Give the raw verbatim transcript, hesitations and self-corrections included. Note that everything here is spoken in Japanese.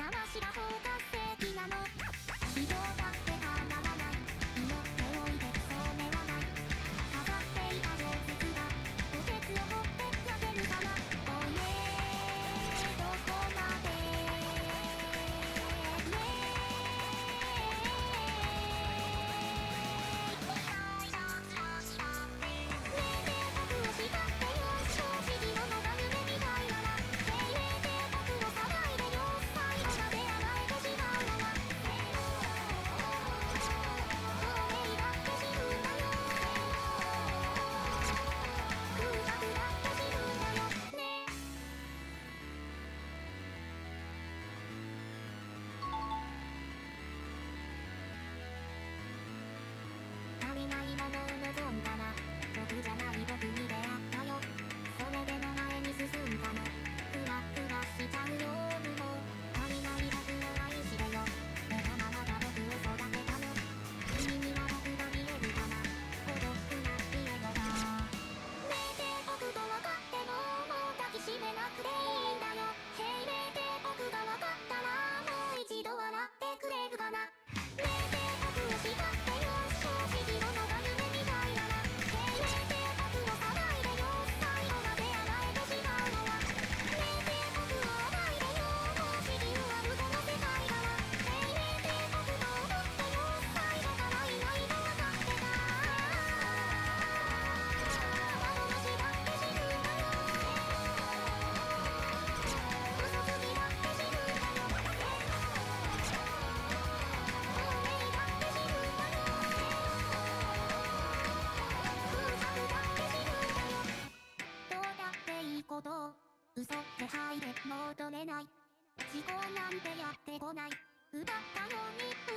魂が包括的なの。人だって離らない。祈っておいてそうねはない。飾っていた小説がお鉄を掘って投げるかな。おいえどこまでね望んだら僕じゃない僕に出会ったよ。それでも前に進んだの。クラクラしちゃうよ夜も足りない僕を愛してよ。目がまだ僕を育てたの。君には僕が見えるかな。孤独な家のだ。ねえて僕と分かってももう抱きしめなくていいんだよ。へいねえて僕が分かったらもう一度笑ってくれるかな。ねえて僕を叱ってよ正直者が夢みたいなら。へいねえて僕を騒いでよ最後まで甘えてしまうのは。ねえて僕を甘いでよもう地球は向こうの世界だわ。へいねえて僕と思ってよ最初からいないの分かってた。窓のしだって死ぬんだよ。嘘つきだって死ぬんだよ。透明だって死ぬんだよ。空白だって死ぬんだよ。どうだっていいことを嘘で吐いてもう取れない。思考なんてやってこない。奪ったように